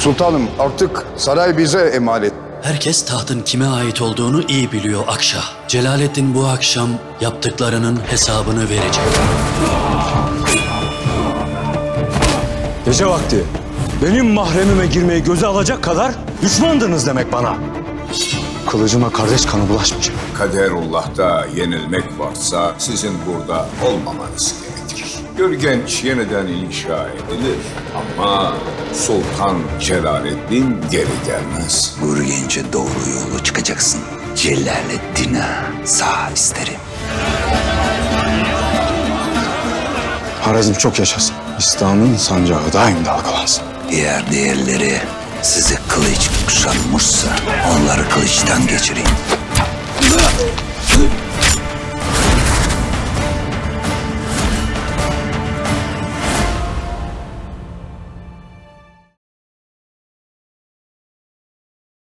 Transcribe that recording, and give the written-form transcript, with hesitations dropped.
Sultanım, artık saray bize emanet. Herkes tahtın kime ait olduğunu iyi biliyor Akşah. Celalettin bu akşam yaptıklarının hesabını verecek. Gece vakti benim mahremime girmeyi göze alacak kadar düşmandınız demek bana. Kılıcıma kardeş kanı bulaşmayacak. Kaderullah'ta yenilmek varsa sizin burada olmamanız gerekir. Gölgenç yeniden inşa edilir ama Sultan Celalettin geri gelmez. Gürgence doğru yolu çıkacaksın. Celalettin'e sağ isterim. Harazm çok yaşasın. İslam'ın sancağı daim dalgalansın. Eğer diğerleri size kılıç kuşanmışsa onları kılıçtan geçireyim.